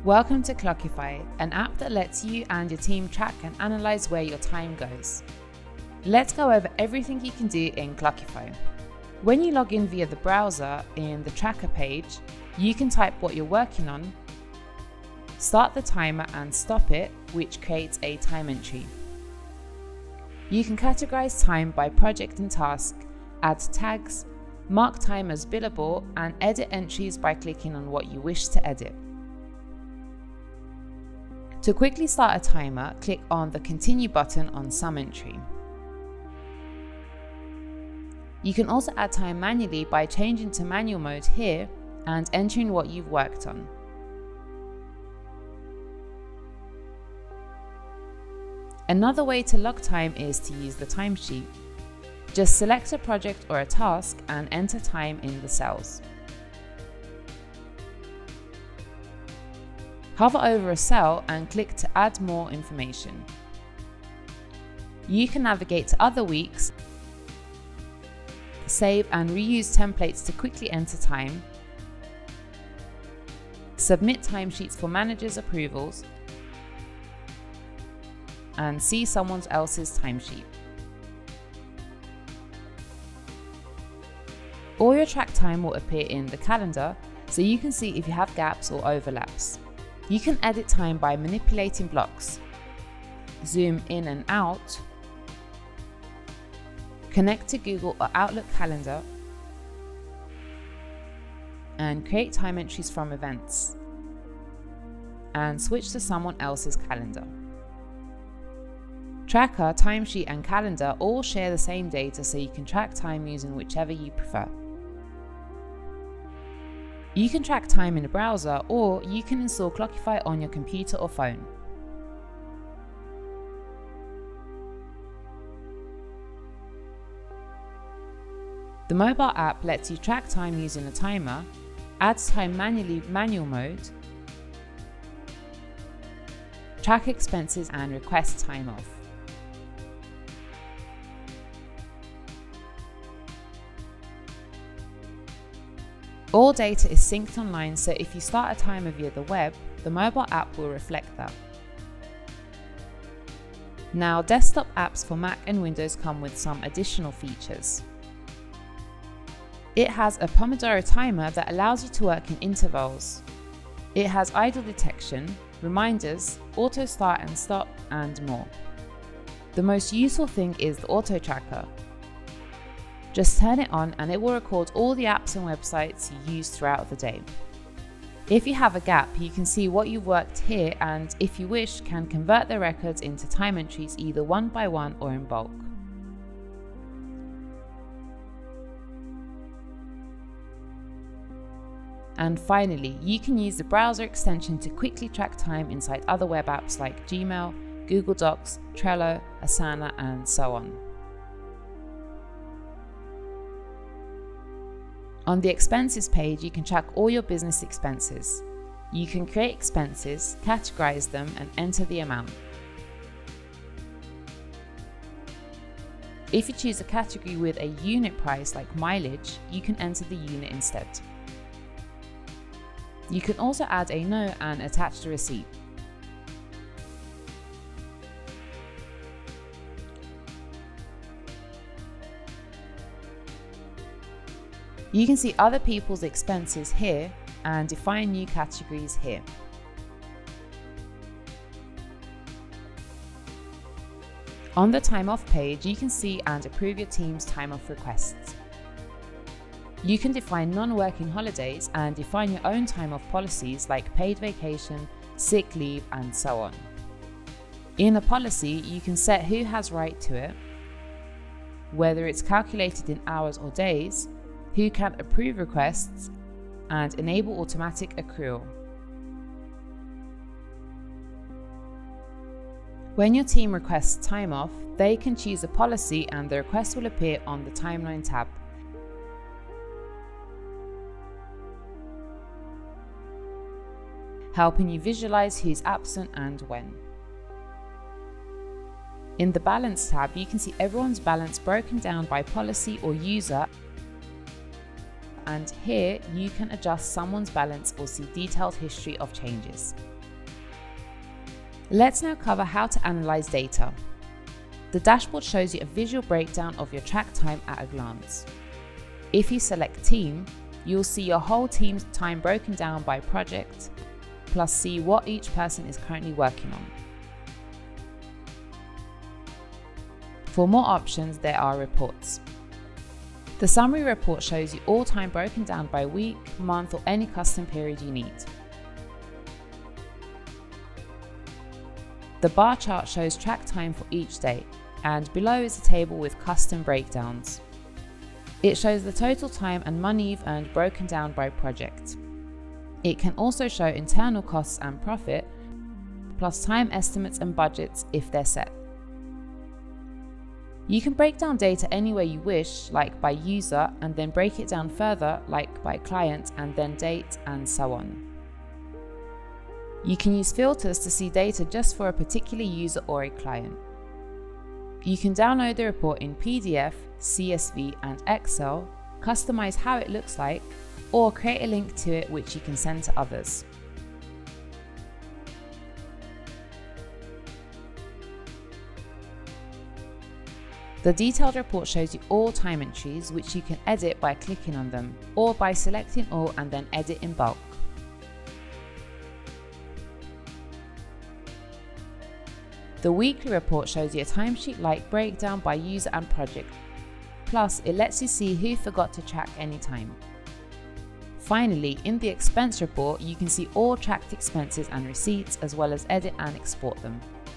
Welcome to Clockify, an app that lets you and your team track and analyze where your time goes. Let's go over everything you can do in Clockify. When you log in via the browser in the tracker page, you can type what you're working on, start the timer and stop it, which creates a time entry. You can categorize time by project and task, add tags, mark time as billable, and edit entries by clicking on what you wish to edit. To quickly start a timer, click on the Continue button on some entry. You can also add time manually by changing to manual mode here and entering what you've worked on. Another way to log time is to use the timesheet. Just select a project or a task and enter time in the cells. Hover over a cell and click to add more information. You can navigate to other weeks, save and reuse templates to quickly enter time, submit timesheets for managers' approvals, and see someone else's timesheet. All your track time will appear in the calendar, so you can see if you have gaps or overlaps. You can edit time by manipulating blocks, zoom in and out, connect to Google or Outlook Calendar, and create time entries from events, and switch to someone else's calendar. Tracker, timesheet, and calendar all share the same data, so you can track time using whichever you prefer. You can track time in a browser, or you can install Clockify on your computer or phone. The mobile app lets you track time using a timer, adds time manually manual mode, track expenses and request time off. All data is synced online, so if you start a timer via the web, the mobile app will reflect that. Now, desktop apps for Mac and Windows come with some additional features. It has a Pomodoro timer that allows you to work in intervals. It has idle detection, reminders, auto start and stop, and more. The most useful thing is the auto tracker. Just turn it on and it will record all the apps and websites you use throughout the day. If you have a gap, you can see what you've worked here, and if you wish, can convert the records into time entries either one by one or in bulk. And finally, you can use the browser extension to quickly track time inside other web apps like Gmail, Google Docs, Trello, Asana, and so on. On the expenses page, you can track all your business expenses. You can create expenses, categorize them, and enter the amount. If you choose a category with a unit price like mileage, you can enter the unit instead. You can also add a note and attach the receipt. You can see other people's expenses here and define new categories here. On the time off page, you can see and approve your team's time off requests. You can define non-working holidays and define your own time off policies like paid vacation, sick leave, and so on. In a policy, you can set who has right to it, whether it's calculated in hours or days, who can approve requests, and enable automatic accrual. When your team requests time off, they can choose a policy and the request will appear on the Timeline tab. Helping you visualize who's absent and when. In the Balance tab, you can see everyone's balance broken down by policy or user, and here you can adjust someone's balance or see detailed history of changes. Let's now cover how to analyze data. The dashboard shows you a visual breakdown of your track time at a glance. If you select Team, you'll see your whole team's time broken down by project, plus see what each person is currently working on. For more options, there are reports. The summary report shows you all time broken down by week, month, or any custom period you need. The bar chart shows track time for each day, and below is a table with custom breakdowns. It shows the total time and money you've earned broken down by project. It can also show internal costs and profit, plus time estimates and budgets if they're set. You can break down data any way you wish, like by user, and then break it down further, like by client, and then date, and so on. You can use filters to see data just for a particular user or a client. You can download the report in PDF, CSV, and Excel, customize how it looks like, or create a link to it which you can send to others. The detailed report shows you all time entries which you can edit by clicking on them, or by selecting all and then edit in bulk. The weekly report shows you a timesheet-like breakdown by user and project, plus it lets you see who forgot to track any time. Finally, in the expense report, you can see all tracked expenses and receipts, as well as edit and export them.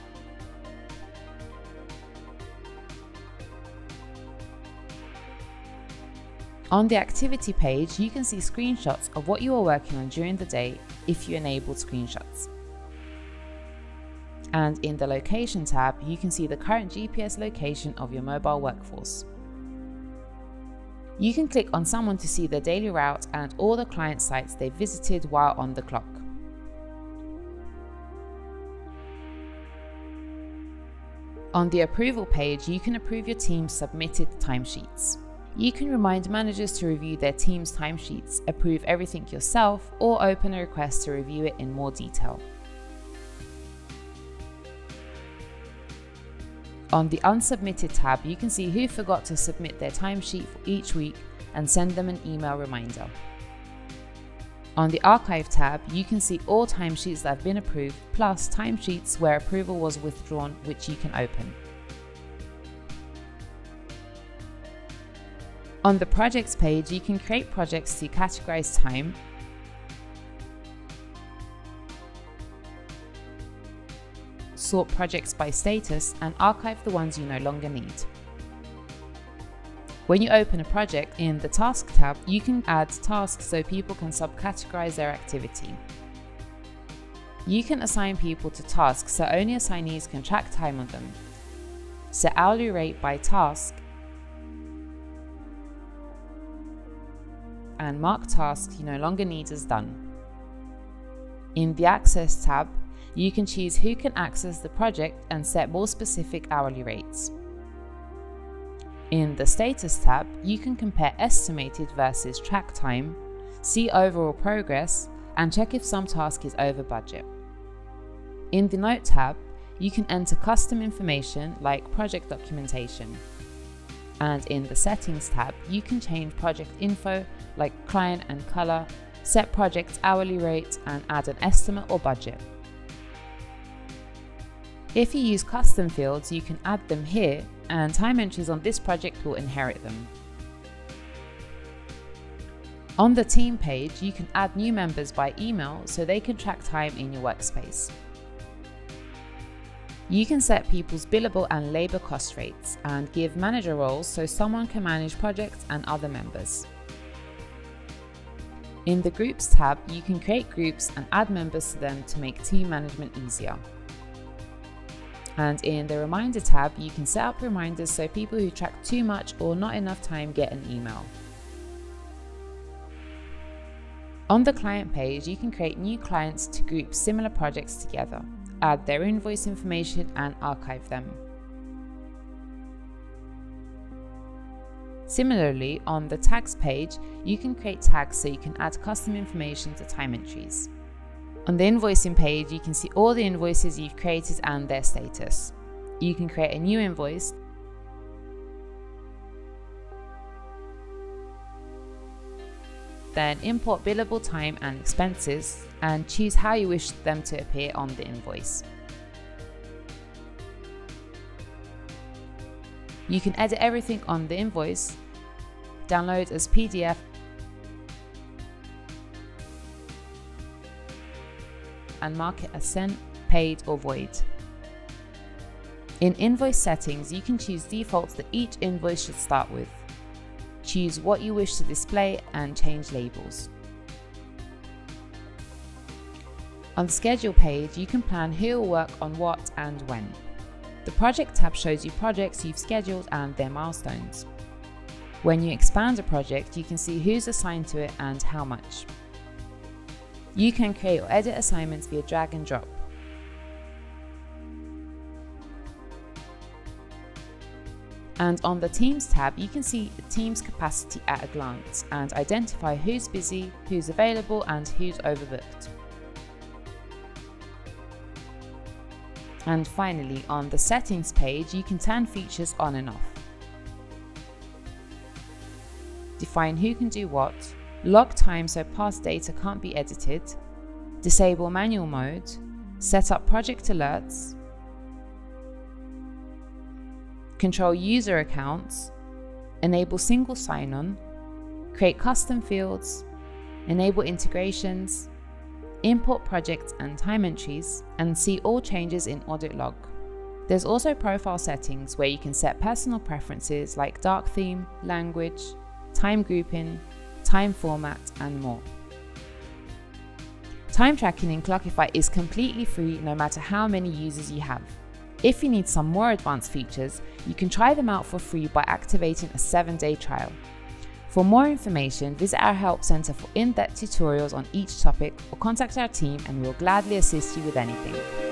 On the activity page, you can see screenshots of what you are working on during the day if you enabled screenshots. And in the location tab, you can see the current GPS location of your mobile workforce. You can click on someone to see their daily route and all the client sites they visited while on the clock. On the approval page, you can approve your team's submitted timesheets. You can remind managers to review their team's timesheets, approve everything yourself, or open a request to review it in more detail. On the Unsubmitted tab, you can see who forgot to submit their timesheet for each week and send them an email reminder. On the Archive tab, you can see all timesheets that have been approved, plus timesheets where approval was withdrawn, which you can open. On the Projects page, you can create projects to categorize time, sort projects by status, and archive the ones you no longer need. When you open a project, in the Task tab, you can add tasks so people can subcategorize their activity. You can assign people to tasks so only assignees can track time on them, set hourly rate by task, and mark tasks you no longer need as done. In the Access tab, you can choose who can access the project and set more specific hourly rates. In the Status tab, you can compare estimated versus track time, see overall progress, and check if some task is over budget. In the Note tab, you can enter custom information like project documentation. And in the Settings tab, you can change project info like client and color, set project's hourly rate, and add an estimate or budget. If you use custom fields, you can add them here, and time entries on this project will inherit them. On the Team page, you can add new members by email so they can track time in your workspace. You can set people's billable and labor cost rates, and give manager roles so someone can manage projects and other members. In the Groups tab, you can create groups and add members to them to make team management easier. And in the Reminder tab, you can set up reminders so people who track too much or not enough time get an email. On the Client page, you can create new clients to group similar projects together, add their invoice information, and archive them. Similarly, on the Tags page, you can create tags so you can add custom information to time entries. On the invoicing page, you can see all the invoices you've created and their status. You can create a new invoice, then import billable time and expenses and choose how you wish them to appear on the invoice. You can edit everything on the invoice, download as PDF, and mark it as sent, paid, or void. In invoice settings, you can choose defaults that each invoice should start with. Choose what you wish to display and change labels. On the schedule page, you can plan who will work on what and when. The project tab shows you projects you've scheduled and their milestones. When you expand a project, you can see who's assigned to it and how much. You can create or edit assignments via drag and drop. And on the Teams tab, you can see the team's capacity at a glance and identify who's busy, who's available, and who's overbooked. And finally, on the Settings page, you can turn features on and off. Define who can do what, log time so past data can't be edited, disable manual mode, set up project alerts, control user accounts, enable single sign-on, create custom fields, enable integrations, import projects and time entries, and see all changes in audit log. There's also profile settings where you can set personal preferences like dark theme, language, time grouping, time format, and more. Time tracking in Clockify is completely free no matter how many users you have. If you need some more advanced features, you can try them out for free by activating a 7-day trial. For more information, visit our Help Center for in-depth tutorials on each topic or contact our team and we'll gladly assist you with anything.